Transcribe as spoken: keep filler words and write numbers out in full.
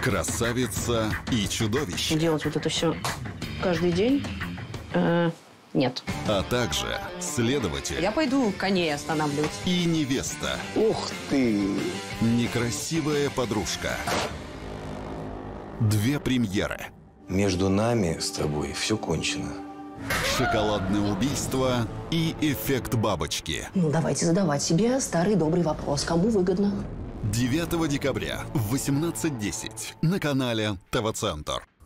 Красавица и чудовище. Делать вот это все каждый день э, нет. А также следователь. Я пойду коней останавливать. И невеста. Ух ты! Некрасивая подружка. Две премьеры. Между нами с тобой все кончено. Шоколадное убийство и эффект бабочки. Ну, давайте задавать себе старый добрый вопрос. Кому выгодно? девятого декабря в восемнадцать десять на канале ТВ-центр.